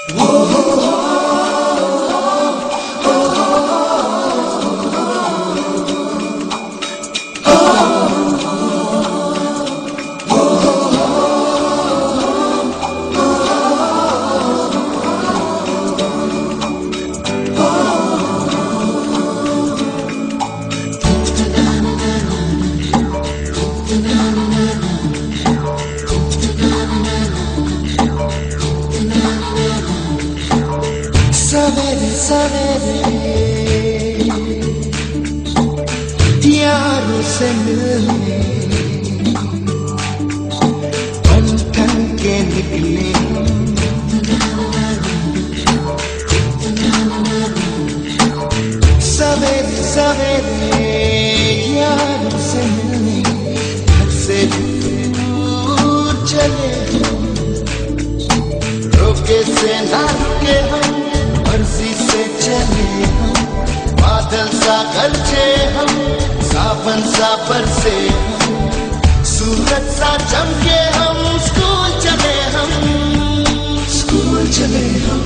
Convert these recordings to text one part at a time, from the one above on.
सवेरे सवेरे यारों से मिलने बन ठन के निकले सवेरे सवेरे यारों से मिलने घर से दूर चले रोके से ना रुके हम मर्जी से चले हम बादल सा गरजे हम सावन सा बरसे हम सूरज सा चमके हम स्कूल चले हम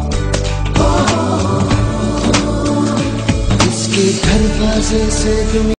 दरवाजे से